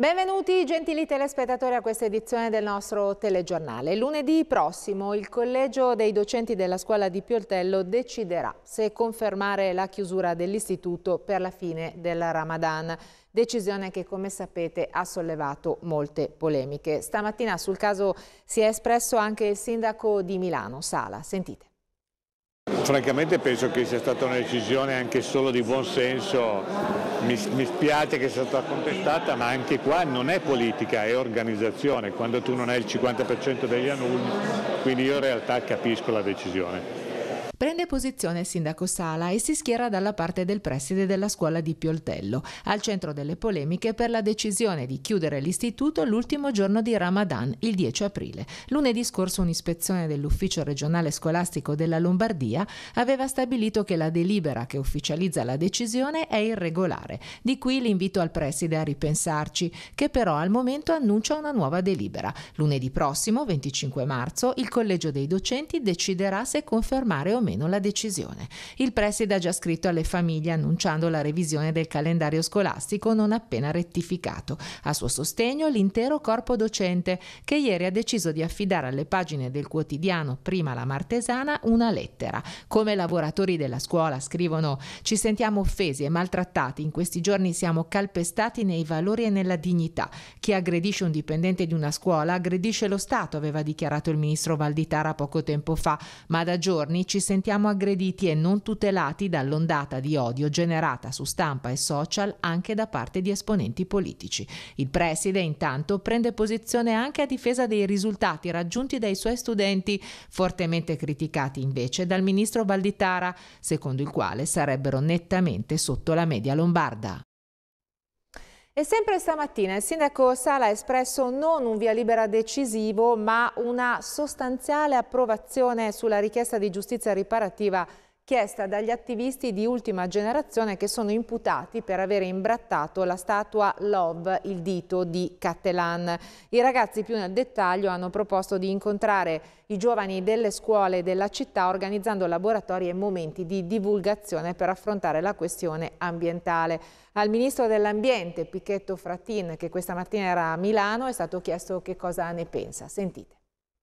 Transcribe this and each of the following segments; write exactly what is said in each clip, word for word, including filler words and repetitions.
Benvenuti gentili telespettatori a questa edizione del nostro telegiornale. Lunedì prossimo il Collegio dei docenti della scuola di Pioltello deciderà se confermare la chiusura dell'istituto per la fine del Ramadan. Decisione che, come sapete, ha sollevato molte polemiche. Stamattina sul caso si è espresso anche il sindaco di Milano, Sala. Sentite. Francamente penso che sia stata una decisione anche solo di buon senso, mi, mi spiace che sia stata contestata, ma anche qua non è politica, è organizzazione, quando tu non hai il cinquanta per cento degli alunni, quindi io in realtà capisco la decisione. Prende posizione il sindaco Sala e si schiera dalla parte del preside della scuola di Pioltello, al centro delle polemiche per la decisione di chiudere l'istituto l'ultimo giorno di Ramadan, il dieci aprile. Lunedì scorso un'ispezione dell'ufficio regionale scolastico della Lombardia aveva stabilito che la delibera che ufficializza la decisione è irregolare. Di qui l'invito al preside a ripensarci, che però al momento annuncia una nuova delibera. Lunedì prossimo, venticinque marzo, il collegio dei docenti deciderà se confermare o meno la decisione. Il preside ha già scritto alle famiglie annunciando la revisione del calendario scolastico non appena rettificato. A suo sostegno l'intero corpo docente, che ieri ha deciso di affidare alle pagine del quotidiano Prima la Martesana una lettera. Come lavoratori della scuola scrivono: ci sentiamo offesi e maltrattati, in questi giorni siamo calpestati nei valori e nella dignità. Chi aggredisce un dipendente di una scuola aggredisce lo Stato, aveva dichiarato il ministro Valditara poco tempo fa, ma da giorni ci sentiamo aggrediti e non tutelati dall'ondata di odio generata su stampa e social anche da parte di esponenti politici. Il preside intanto prende posizione anche a difesa dei risultati raggiunti dai suoi studenti, fortemente criticati invece dal ministro Valditara, secondo il quale sarebbero nettamente sotto la media lombarda. E sempre stamattina il sindaco Sala ha espresso non un via libera decisivo, ma una sostanziale approvazione sulla richiesta di giustizia riparativa chiesta dagli attivisti di Ultima Generazione che sono imputati per aver imbrattato la statua Love, il dito di Cattelan. I ragazzi, più nel dettaglio, hanno proposto di incontrare i giovani delle scuole della città organizzando laboratori e momenti di divulgazione per affrontare la questione ambientale. Al ministro dell'Ambiente, Pichetto Fratin, che questa mattina era a Milano, è stato chiesto che cosa ne pensa. Sentite.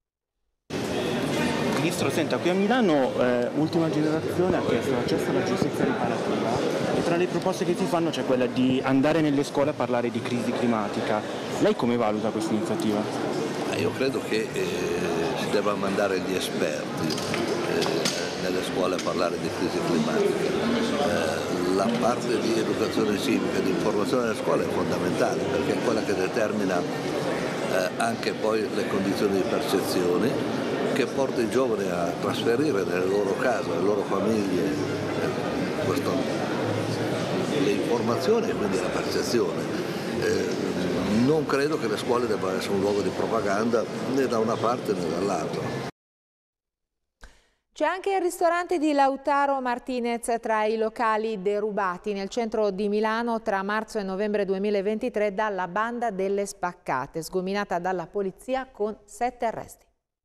Ministro, senta, qui a Milano eh, Ultima Generazione ha chiesto l'accesso alla giustizia riparativa e tra le proposte che si fanno c'è quella di andare nelle scuole a parlare di crisi climatica. Lei come valuta questa iniziativa? Io credo che eh, si debba mandare gli esperti eh, nelle scuole a parlare di crisi climatica. Eh, la parte di educazione civica, di informazione delle scuole è fondamentale perché è quella che determina eh, anche poi le condizioni di percezione, che porta i giovani a trasferire nelle loro case, nelle loro famiglie eh, questo, le informazioni e quindi la percezione. Eh, non credo che le scuole debbano essere un luogo di propaganda né da una parte né dall'altra. C'è anche il ristorante di Lautaro Martinez tra i locali derubati nel centro di Milano tra marzo e novembre duemilaventitré dalla banda delle Spaccate, sgominata dalla polizia con sette arresti.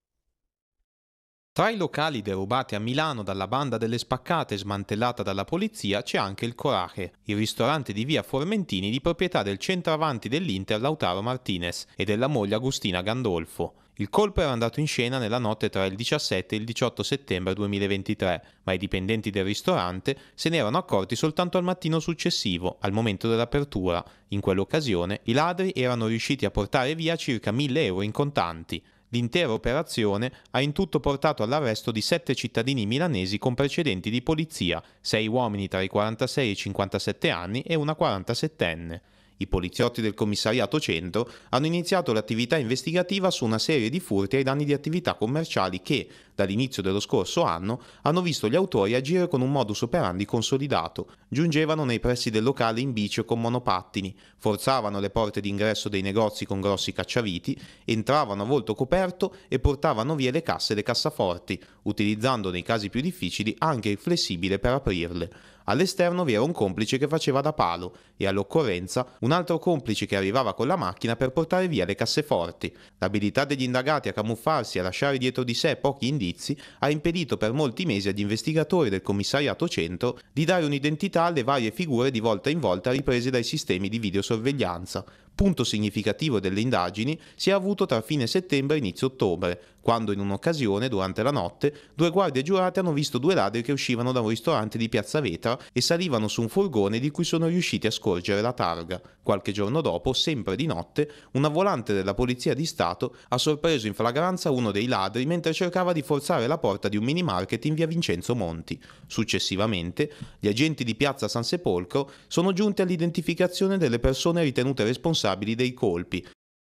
Tra i locali derubati a Milano dalla banda delle Spaccate smantellata dalla polizia c'è anche il Coraje, il ristorante di via Formentini di proprietà del centravanti dell'Inter Lautaro Martinez e della moglie Agustina Gandolfo. Il colpo era andato in scena nella notte tra il diciassette e il diciotto settembre duemilaventitré, ma i dipendenti del ristorante se ne erano accorti soltanto al mattino successivo, al momento dell'apertura. In quell'occasione i ladri erano riusciti a portare via circa mille euro in contanti. L'intera operazione ha in tutto portato all'arresto di sette cittadini milanesi con precedenti di polizia, sei uomini tra i quarantasei e i cinquantasette anni e una quarantasettenne. I poliziotti del commissariato centro hanno iniziato l'attività investigativa su una serie di furti ai danni di attività commerciali che, dall'inizio dello scorso anno, hanno visto gli autori agire con un modus operandi consolidato. Giungevano nei pressi del locale in bici o con monopattini, forzavano le porte d'ingresso dei negozi con grossi cacciaviti, entravano a volto coperto e portavano via le casse e le cassaforti, utilizzando nei casi più difficili anche il flessibile per aprirle. All'esterno vi era un complice che faceva da palo e all'occorrenza un altro complice che arrivava con la macchina per portare via le casseforti. L'abilità degli indagati a camuffarsi e a lasciare dietro di sé pochi indizi ha impedito per molti mesi agli investigatori del commissariato centro di dare un'identità alle varie figure di volta in volta riprese dai sistemi di videosorveglianza. Punto significativo delle indagini si è avuto tra fine settembre e inizio ottobre, quando in un'occasione, durante la notte, due guardie giurate hanno visto due ladri che uscivano da un ristorante di Piazza Vetra e salivano su un furgone di cui sono riusciti a scorgere la targa. Qualche giorno dopo, sempre di notte, una volante della Polizia di Stato ha sorpreso in flagranza uno dei ladri mentre cercava di forzare la porta di un mini market in via Vincenzo Monti. Successivamente, gli agenti di Piazza San Sepolcro sono giunti all'identificazione delle persone ritenute responsabili dei colpi.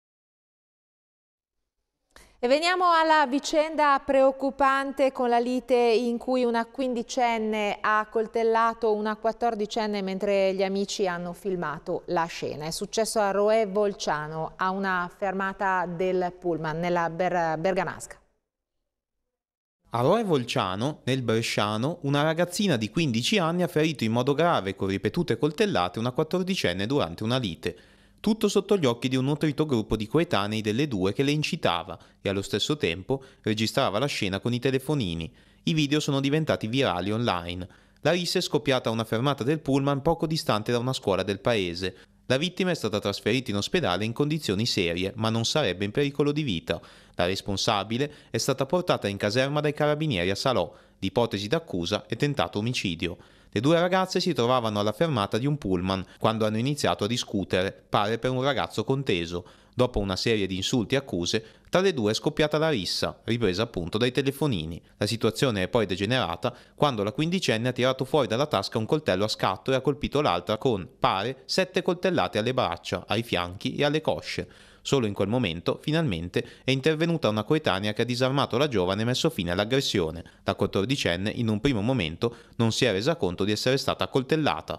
E veniamo alla vicenda preoccupante con la lite in cui una quindicenne ha accoltellato una quattordicenne mentre gli amici hanno filmato la scena. È successo a Roè Volciano, a una fermata del pullman nella Ber- Bergamasca. A Roè Volciano, nel Bresciano, una ragazzina di quindici anni ha ferito in modo grave con ripetute coltellate una quattordicenne durante una lite. Tutto sotto gli occhi di un nutrito gruppo di coetanei delle due che le incitava e allo stesso tempo registrava la scena con i telefonini. I video sono diventati virali online. La rissa è scoppiata a una fermata del pullman poco distante da una scuola del paese. La vittima è stata trasferita in ospedale in condizioni serie, ma non sarebbe in pericolo di vita. La responsabile è stata portata in caserma dai carabinieri a Salò, di ipotesi d'accusa e tentato omicidio. Le due ragazze si trovavano alla fermata di un pullman quando hanno iniziato a discutere, pare per un ragazzo conteso. Dopo una serie di insulti e accuse, tra le due è scoppiata la rissa, ripresa appunto dai telefonini. La situazione è poi degenerata quando la quindicenne ha tirato fuori dalla tasca un coltello a scatto e ha colpito l'altra con, pare, sette coltellate alle braccia, ai fianchi e alle cosce. Solo in quel momento, finalmente, è intervenuta una coetanea che ha disarmato la giovane e messo fine all'aggressione. La quattordicenne, in un primo momento, non si è resa conto di essere stata accoltellata.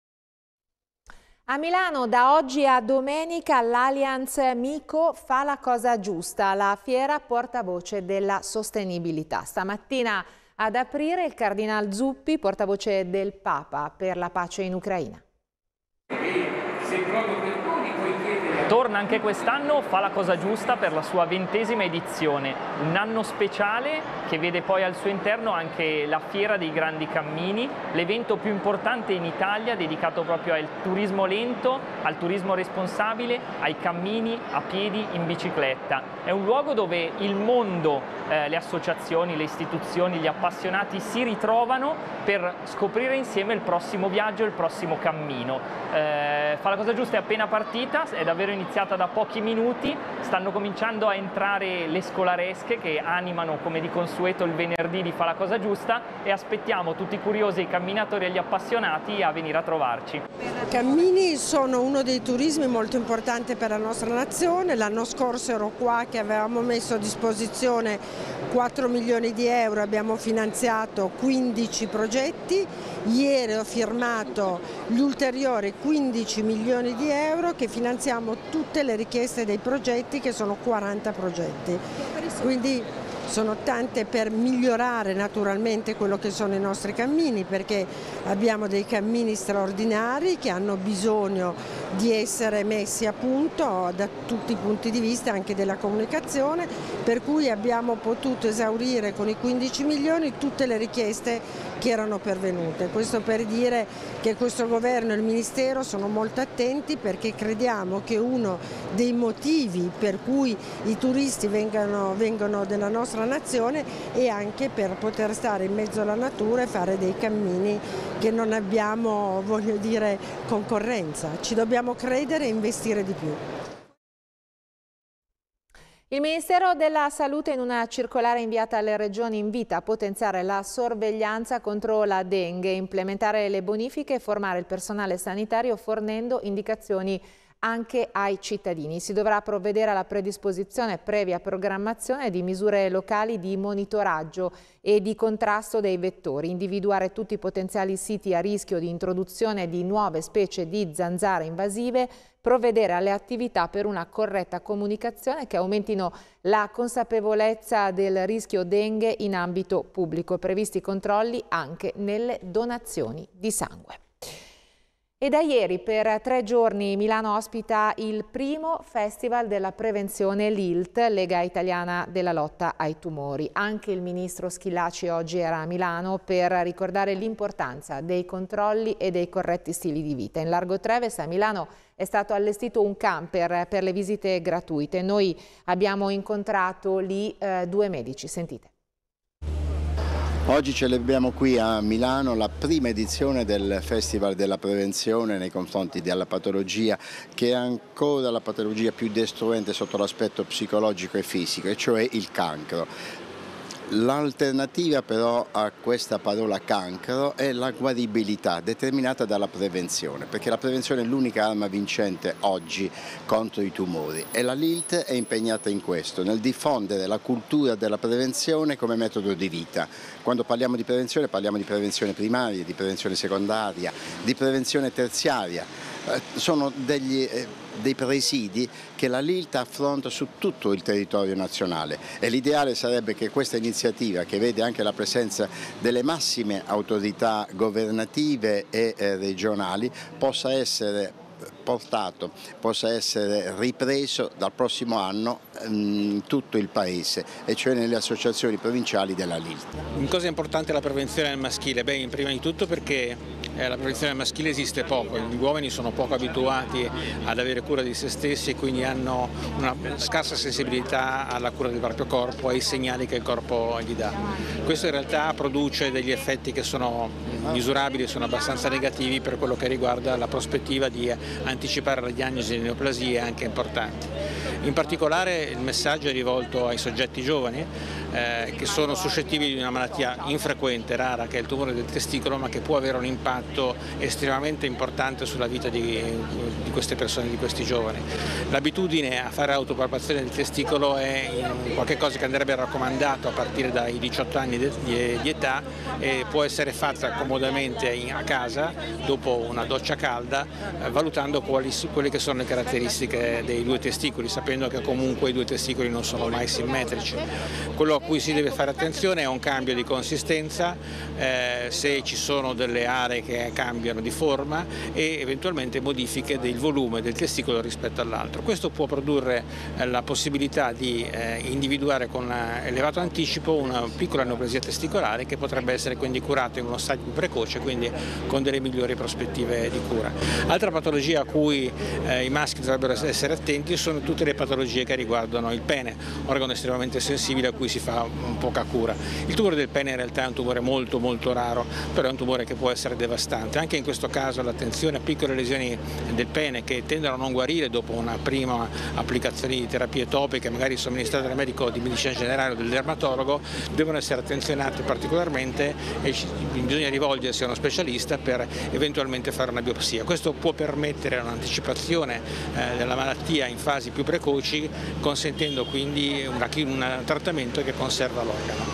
A Milano da oggi a domenica l'Allianz Mico fa la cosa giusta, la fiera portavoce della sostenibilità. Stamattina ad aprire il Cardinal Zuppi, portavoce del Papa per la pace in Ucraina. Torna anche quest'anno, fa la cosa giusta per la sua ventesima edizione, un anno speciale che vede poi al suo interno anche la Fiera dei Grandi Cammini, l'evento più importante in Italia dedicato proprio al turismo lento, al turismo responsabile, ai cammini a piedi in bicicletta. È un luogo dove il mondo, eh, le associazioni, le istituzioni, gli appassionati si ritrovano per scoprire insieme il prossimo viaggio, il prossimo cammino. Eh, fa la cosa giusta è appena partita, è davvero iniziata da pochi minuti, stanno cominciando a entrare le scolaresche che animano come di consueto il venerdì di Fa la cosa giusta e aspettiamo tutti i curiosi, i camminatori e gli appassionati a venire a trovarci. I cammini sono uno dei turismi molto importanti per la nostra nazione, l'anno scorso ero qua che avevamo messo a disposizione quattro milioni di euro, abbiamo finanziato quindici progetti, ieri ho firmato gli ulteriori quindici milioni di euro che finanziamo tutte le richieste dei progetti che sono quaranta progetti, quindi sono tante per migliorare naturalmente quello che sono i nostri cammini, perché abbiamo dei cammini straordinari che hanno bisogno di essere messi a punto da tutti i punti di vista, anche della comunicazione, per cui abbiamo potuto esaurire con i quindici milioni tutte le richieste che erano pervenute. Questo per dire che questo governo e il Ministero sono molto attenti, perché crediamo che uno dei motivi per cui i turisti vengano, vengono della nostra nazione è anche per poter stare in mezzo alla natura e fare dei cammini che non abbiamo, voglio dire, concorrenza. Ci dobbiamo credere e investire di più. Il Ministero della Salute in una circolare inviata alle regioni invita a potenziare la sorveglianza contro la dengue, implementare le bonifiche e formare il personale sanitario fornendo indicazioni anche ai cittadini. Si dovrà provvedere alla predisposizione previa programmazione di misure locali di monitoraggio e di contrasto dei vettori, individuare tutti i potenziali siti a rischio di introduzione di nuove specie di zanzare invasive, provvedere alle attività per una corretta comunicazione che aumentino la consapevolezza del rischio dengue in ambito pubblico, previsti controlli anche nelle donazioni di sangue. E da ieri per tre giorni Milano ospita il primo Festival della Prevenzione L I L T, Lega Italiana della Lotta ai Tumori. Anche il ministro Schillaci oggi era a Milano per ricordare l'importanza dei controlli e dei corretti stili di vita. In Largo Treves a Milano è stato allestito un camper per le visite gratuite. Noi abbiamo incontrato lì eh, due medici, sentite. Oggi celebriamo qui a Milano la prima edizione del Festival della Prevenzione nei confronti della patologia che è ancora la patologia più destruente sotto l'aspetto psicologico e fisico, e cioè il cancro. L'alternativa però a questa parola cancro è la guaribilità determinata dalla prevenzione, perché la prevenzione è l'unica arma vincente oggi contro i tumori e la L I L T è impegnata in questo, nel diffondere la cultura della prevenzione come metodo di vita. Quando parliamo di prevenzione parliamo di prevenzione primaria, di prevenzione secondaria, di prevenzione terziaria. Eh, sono degli... Eh, dei presidi che la L I L T affronta su tutto il territorio nazionale e l'ideale sarebbe che questa iniziativa, che vede anche la presenza delle massime autorità governative e eh, regionali, possa essere portato, possa essere ripreso dal prossimo anno in tutto il paese, e cioè nelle associazioni provinciali della L I L T. In cosa è importante la prevenzione del maschile? Beh, prima di tutto perché eh, la prevenzione del maschile esiste poco, gli uomini sono poco abituati ad avere cura di se stessi e quindi hanno una scarsa sensibilità alla cura del proprio corpo, ai segnali che il corpo gli dà. Questo in realtà produce degli effetti che sono misurabili e sono abbastanza negativi per quello che riguarda la prospettiva di anticipare la diagnosi di neoplasie anche importanti. In particolare il messaggio è rivolto ai soggetti giovani eh, che sono suscettibili di una malattia infrequente, rara, che è il tumore del testicolo, ma che può avere un impatto estremamente importante sulla vita di, di queste persone, di questi giovani. L'abitudine a fare autopalpazione del testicolo è qualcosa che andrebbe raccomandato a partire dai diciotto anni di, di età e può essere fatta comodamente in, a casa dopo una doccia calda, eh, valutando quali, quelle che sono le caratteristiche dei due testicoli, sapendo che comunque i due testicoli non sono mai simmetrici. Quello a cui si deve fare attenzione è un cambio di consistenza, eh, se ci sono delle aree che cambiano di forma e eventualmente modifiche del volume del testicolo rispetto all'altro. Questo può produrre eh, la possibilità di eh, individuare con elevato anticipo una piccola neoplasia testicolare che potrebbe essere quindi curata in uno stadio più precoce, quindi con delle migliori prospettive di cura. Altra patologia a cui eh, i maschi dovrebbero essere attenti sono tutte le patologie che riguardano il pene, organo estremamente sensibile a cui si fa poca cura. Il tumore del pene in realtà è un tumore molto molto raro, però è un tumore che può essere devastante. Anche in questo caso l'attenzione a piccole lesioni del pene che tendono a non guarire dopo una prima applicazione di terapie topiche, magari somministrate dal medico di medicina generale o del dermatologo, devono essere attenzionate particolarmente e bisogna rivolgersi a uno specialista per eventualmente fare una biopsia. Questo può permettere un'anticipazione eh, della malattia in fasi più precoci, consentendo quindi una, un trattamento che conserva l'organo.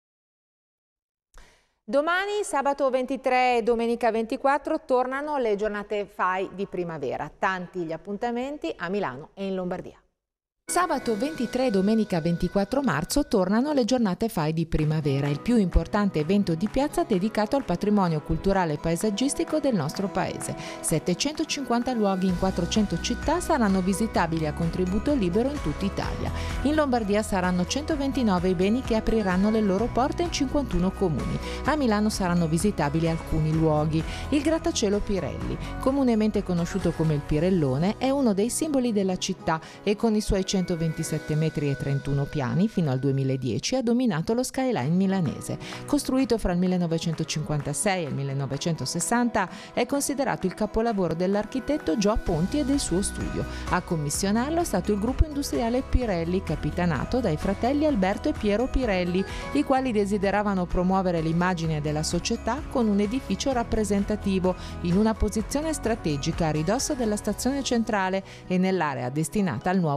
Domani, sabato ventitré e domenica ventiquattro, tornano le giornate F A I di primavera. Tanti gli appuntamenti a Milano e in Lombardia. Sabato ventitré e domenica ventiquattro marzo tornano le giornate F A I di primavera, il più importante evento di piazza dedicato al patrimonio culturale e paesaggistico del nostro paese. settecentocinquanta luoghi in quattrocento città saranno visitabili a contributo libero in tutta Italia. In Lombardia saranno centoventinove i beni che apriranno le loro porte in cinquantuno comuni. A Milano saranno visitabili alcuni luoghi. Il grattacielo Pirelli, comunemente conosciuto come il Pirellone, è uno dei simboli della città e con i suoi centoventisette metri e trentuno piani fino al duemiladieci ha dominato lo skyline milanese. Costruito fra il millenovecentocinquantasei e il millenovecentosessanta, è considerato il capolavoro dell'architetto Gio Ponti e del suo studio. A commissionarlo è stato il gruppo industriale Pirelli, capitanato dai fratelli Alberto e Piero Pirelli, i quali desideravano promuovere l'immagine della società con un edificio rappresentativo in una posizione strategica a ridosso della stazione centrale e nell'area destinata al nuovo centro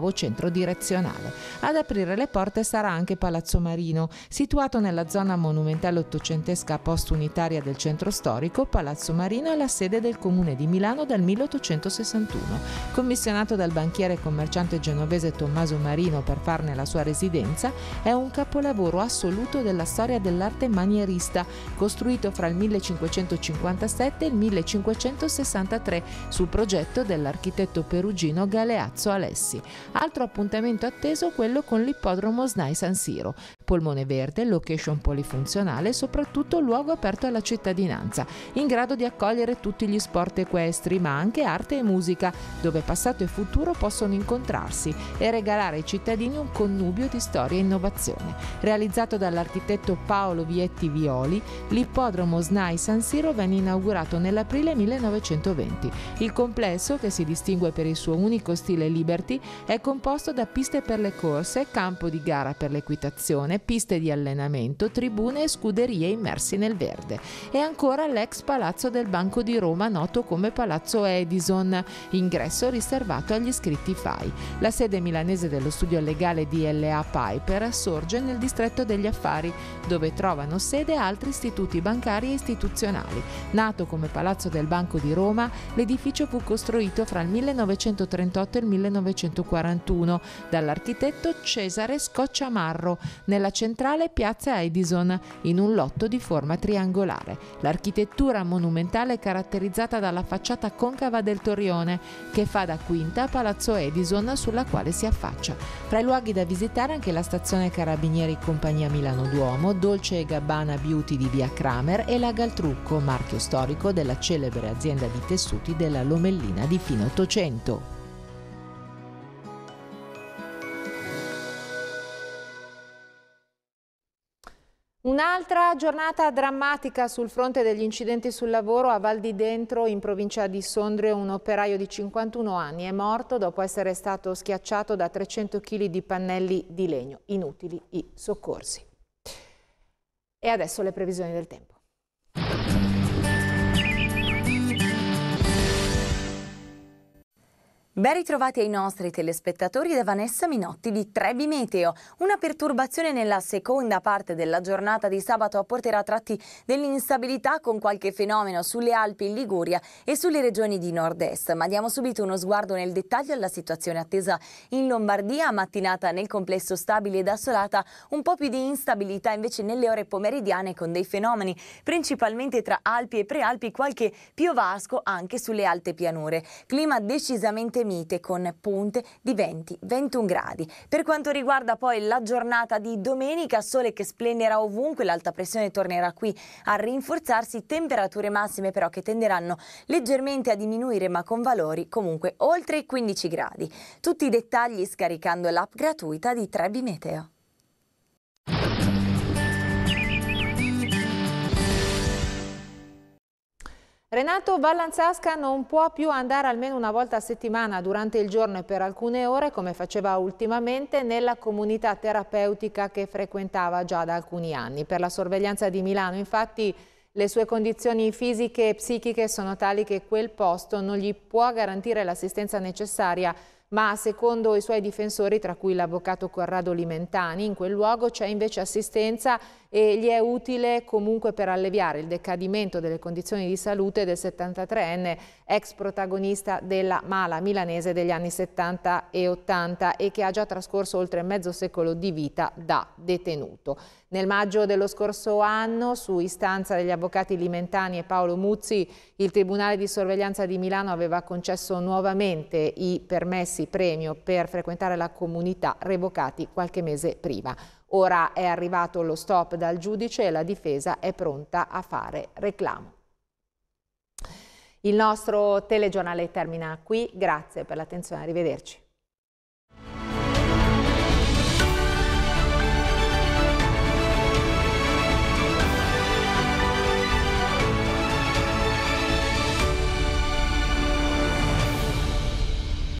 retrodirezionale. Ad aprire le porte sarà anche Palazzo Marino, situato nella zona monumentale ottocentesca post-unitaria del centro storico. Palazzo Marino è la sede del Comune di Milano dal milleottocentosessantuno. Commissionato dal banchiere e commerciante genovese Tommaso Marino per farne la sua residenza, è un capolavoro assoluto della storia dell'arte manierista, costruito fra il millecinquecentocinquantasette e il millecinquecentosessantatré sul progetto dell'architetto perugino Galeazzo Alessi. Altro appuntamento atteso quello con l'ippodromo S N A I San Siro. Polmone verde, location polifunzionale e soprattutto luogo aperto alla cittadinanza, in grado di accogliere tutti gli sport equestri, ma anche arte e musica, dove passato e futuro possono incontrarsi e regalare ai cittadini un connubio di storia e innovazione. Realizzato dall'architetto Paolo Vietti Violi, l'ippodromo S N A I San Siro venne inaugurato nell'aprile millenovecentoventi. Il complesso, che si distingue per il suo unico stile Liberty, è composto da piste per le corse, campo di gara per l'equitazione, piste di allenamento, tribune e scuderie immersi nel verde. E ancora l'ex Palazzo del Banco di Roma, noto come Palazzo Edison, ingresso riservato agli iscritti F A I. La sede milanese dello studio legale D L A Piper sorge nel distretto degli affari, dove trovano sede altri istituti bancari e istituzionali. Nato come Palazzo del Banco di Roma, l'edificio fu costruito fra il millenovecentotrentotto e il millenovecentoquarantuno dall'architetto Cesare Scocciamarro nella centrale piazza Edison, in un lotto di forma triangolare. L'architettura monumentale è caratterizzata dalla facciata concava del torrione, che fa da quinta a Palazzo Edison, sulla quale si affaccia. Fra i luoghi da visitare anche la stazione Carabinieri Compagnia Milano Duomo, Dolce e Gabbana Beauty di via Kramer e la Galtrucco, marchio storico della celebre azienda di tessuti della Lomellina di fine Ottocento. Un'altra giornata drammatica sul fronte degli incidenti sul lavoro a Val di Dentro, in provincia di Sondrio. Un operaio di cinquantuno anni è morto dopo essere stato schiacciato da trecento chili di pannelli di legno. Inutili i soccorsi. E adesso le previsioni del tempo. Ben ritrovati ai nostri telespettatori da Vanessa Minotti di Trebi Meteo. Una perturbazione nella seconda parte della giornata di sabato apporterà a tratti dell'instabilità, con qualche fenomeno sulle Alpi in Liguria e sulle regioni di nord-est. Ma diamo subito uno sguardo nel dettaglio alla situazione attesa in Lombardia. Mattinata nel complesso stabile ed assolata, un po' più di instabilità invece nelle ore pomeridiane, con dei fenomeni principalmente tra Alpi e Prealpi, qualche piovasco anche sulle alte pianure. Clima decisamente mite, con punte di venti ventuno gradi. Per quanto riguarda poi la giornata di domenica, sole che splenderà ovunque, l'alta pressione tornerà qui a rinforzarsi, temperature massime però che tenderanno leggermente a diminuire, ma con valori comunque oltre i quindici gradi. Tutti i dettagli scaricando l'app gratuita di Trebi Meteo. Renato Vallanzasca non può più andare almeno una volta a settimana durante il giorno e per alcune ore, come faceva ultimamente, nella comunità terapeutica che frequentava già da alcuni anni. Per la sorveglianza di Milano, infatti, le sue condizioni fisiche e psichiche sono tali che quel posto non gli può garantire l'assistenza necessaria, ma secondo i suoi difensori, tra cui l'avvocato Corrado Limentani, in quel luogo c'è invece assistenza e gli è utile comunque per alleviare il decadimento delle condizioni di salute del settantatreenne ex protagonista della mala milanese degli anni settanta e ottanta e che ha già trascorso oltre mezzo secolo di vita da detenuto. Nel maggio dello scorso anno, su istanza degli avvocati Limentani e Paolo Muzzi, il Tribunale di Sorveglianza di Milano aveva concesso nuovamente i permessi premio per frequentare la comunità, revocati qualche mese prima. Ora è arrivato lo stop dal giudice e la difesa è pronta a fare reclamo. Il nostro telegiornale termina qui, grazie per l'attenzione, arrivederci.